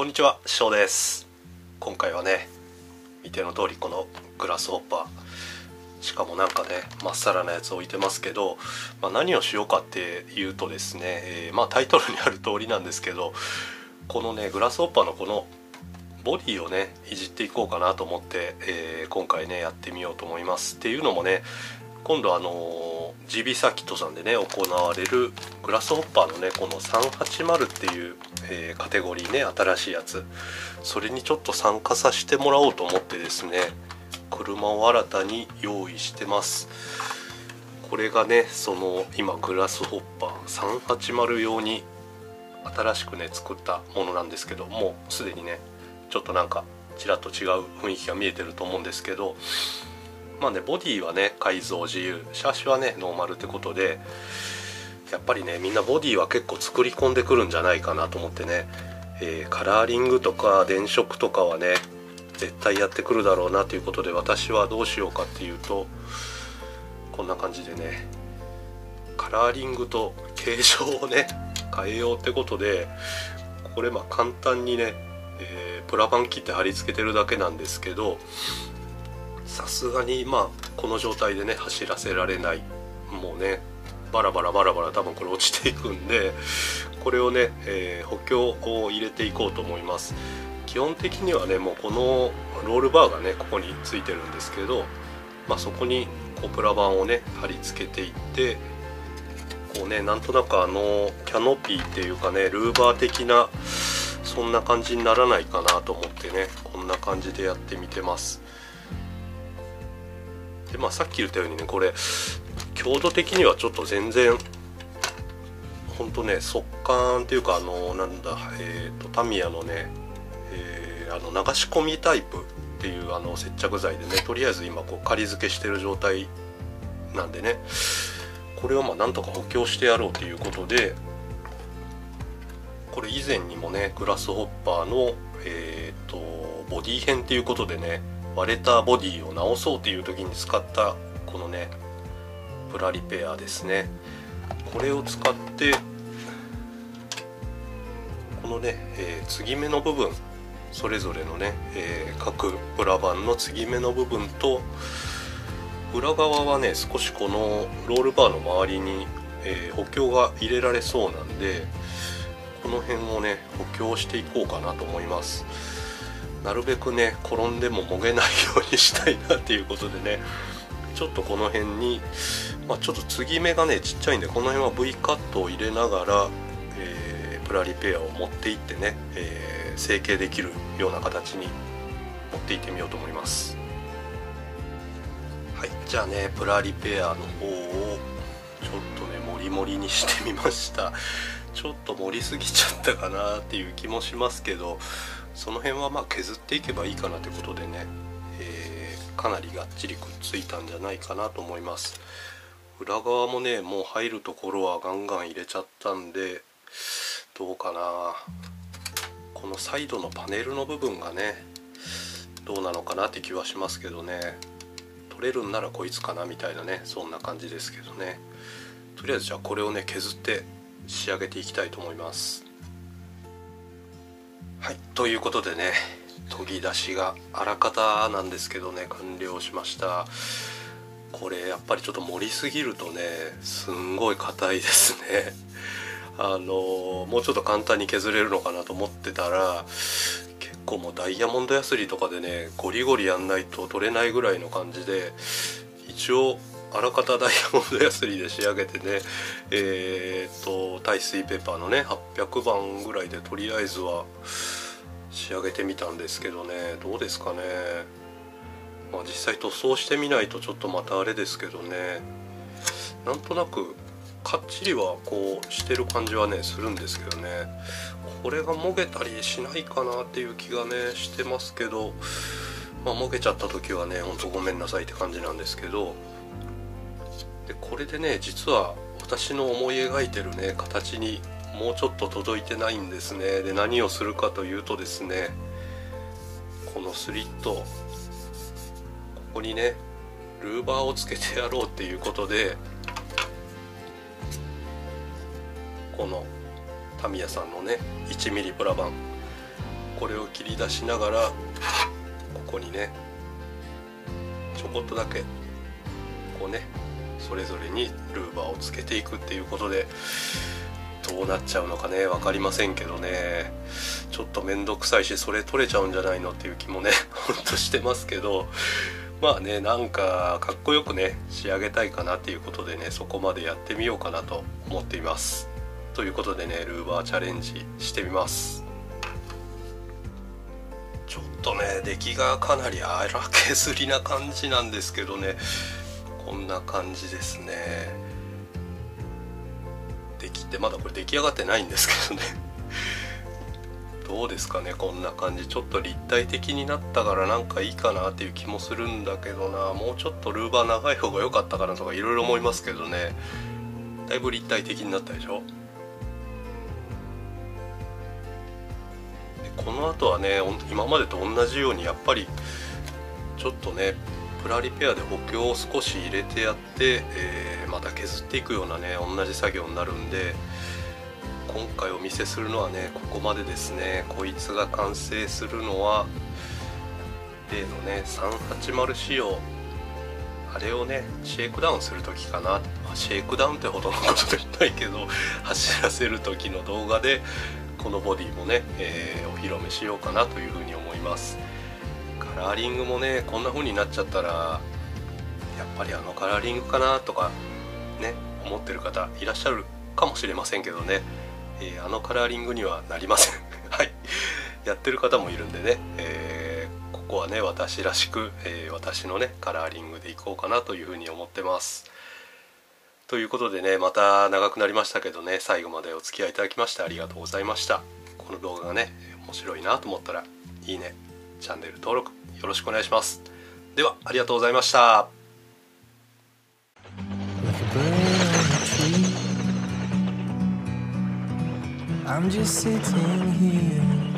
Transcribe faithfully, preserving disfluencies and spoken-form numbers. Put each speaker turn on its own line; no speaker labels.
こんにちは、しょうです。今回はね、見ての通りこのグラスホッパー、しかもなんかねまっさらなやつ置いてますけど、まあ、何をしようかっていうとですね、えー、まあタイトルにある通りなんですけど、このねグラスホッパーのこのボディをねいじっていこうかなと思って、えー、今回ねやってみようと思います。っていうのもね、今度あの ジービー サーキットさんでね行われるグラスホッパーのねこのさんはちまるっていう、えー、カテゴリーね、新しいやつ、それにちょっと参加させてもらおうと思ってですね、車を新たに用意してます。これがねその今グラスホッパーさんはちまる用に新しくね作ったものなんですけど、もうすでにねちょっとなんかちらっと違う雰囲気が見えてると思うんですけど、まあねボディはね改造自由、シャーシはねノーマルってことで、やっぱりねみんなボディは結構作り込んでくるんじゃないかなと思ってね、えー、カラーリングとか電飾とかはね絶対やってくるだろうなということで、私はどうしようかっていうと、こんな感じでねカラーリングと形状をね変えようってことで、これまあ簡単にね、えー、プラ板切って貼り付けてるだけなんですけど、さすがにまあこの状態でね走らせられない、もうねバラバラバラバラ多分これ落ちていくんで、これをね、えー、補強を入れていこうと思います。基本的にはねもうこのロールバーがねここについてるんですけど、まあ、そこにこうプラ板をね貼り付けていって、こうねなんとなくあのキャノピーっていうかねルーバー的なそんな感じにならないかなと思ってね、こんな感じでやってみてます。でまあさっき言ったようにね、これ強度的にはちょっと全然ほんとね速乾っていうか、あのなんだえっとタミヤのね、えー、あの流し込みタイプっていうあの接着剤でね、とりあえず今こう仮付けしてる状態なんでね、これをまあなんとか補強してやろうということで、これ以前にもねグラスホッパーのえっとボディ編っていうことでね、割れたボディを直そうという時に使ったこのねプラリペアですね、これを使ってこのね、えー、継ぎ目の部分、それぞれのね、えー、各プラ板の継ぎ目の部分と裏側はね少しこのロールバーの周りに、えー、補強が入れられそうなんで、この辺をね補強していこうかなと思います。なるべくね転んでももげないようにしたいなっていうことでね、ちょっとこの辺に、まあ、ちょっと継ぎ目がねちっちゃいんで、この辺は ブイ カットを入れながら、えー、プラリペアを持っていってね、えー、成形できるような形に持っていってみようと思います。はい、じゃあねプラリペアの方をちょっとねモリモリにしてみました。ちょっと盛りすぎちゃったかなっていう気もしますけど、その辺はまあ削っていけばいいかなということでね、えー、かなりがっちりくっついたんじゃないかなと思います。裏側もねもう入るところはガンガン入れちゃったんで、どうかな、このサイドのパネルの部分がねどうなのかなって気はしますけどね、取れるんならこいつかなみたいなね、そんな感じですけどね。とりあえずじゃあこれをね削って仕上げていきたいと思います。はい、ということでね研ぎ出しがあらかたなんですけどね完了しました。これやっぱりちょっと盛りすぎるとねすんごい硬いですね。あのもうちょっと簡単に削れるのかなと思ってたら、結構もうダイヤモンドヤスリとかでねゴリゴリやんないと取れないぐらいの感じで、一応あらかたダイヤモンドヤスリで仕上げてね、えー、っと耐水ペーパーのねはっぴゃくばんぐらいでとりあえずは仕上げてみたんですけどね、どうですかね。まあ実際塗装してみないとちょっとまたあれですけどね、なんとなくかっちりはこうしてる感じはねするんですけどね、これがもげたりしないかなっていう気がねしてますけど、まあもげちゃった時はねほんとごめんなさいって感じなんですけど、でこれでね実は私の思い描いてるね形にもうちょっと届いてないんですね。で何をするかというとですね、このスリットここにねルーバーをつけてやろうっていうことで、このタミヤさんのねいちミリプラ板、 これを切り出しながらここにねちょこっとだけこうねそれぞれにルーバーをつけていくっていうことでどうなっちゃうのかね分かりませんけどね、ちょっとめんどくさいしそれ取れちゃうんじゃないのっていう気もねほんとしてますけど、まあねなんかかっこよくね仕上げたいかなっていうことでねそこまでやってみようかなと思っています。ということでねルーバーチャレンジしてみます。ちょっとね出来がかなり荒削りな感じなんですけどね、こんな感じですね。できてまだこれ出来上がってないんですけどねどうですかね、こんな感じ。ちょっと立体的になったからなんかいいかなっていう気もするんだけどな、もうちょっとルーバー長い方が良かったかなとかいろいろ思いますけどね。だいぶ立体的になったでしょ。この後はね今までと同じようにやっぱりちょっとねプラリペアで補強を少し入れてやって、えー、また削っていくようなね同じ作業になるんで、今回お見せするのはねここまでですね。こいつが完成するのは例のねさんはちまる仕様、あれをねシェイクダウンする時かな。シェイクダウンってほどのことでもないけど走らせる時の動画でこのボディもね、えー、お披露目しようかなというふうに思います。カラーリングもねこんな風になっちゃったらやっぱりあのカラーリングかなとかね思ってる方いらっしゃるかもしれませんけどね、えー、あのカラーリングにはなりませんはいやってる方もいるんでね、えー、ここはね私らしく、えー、私のねカラーリングでいこうかなというふうに思ってます。ということでねまた長くなりましたけどね、最後までお付き合いいただきましてありがとうございました。この動画がね面白いなと思ったらいいね、チャンネル登録よろしくお願いします。ではありがとうございました。I'm just sitting here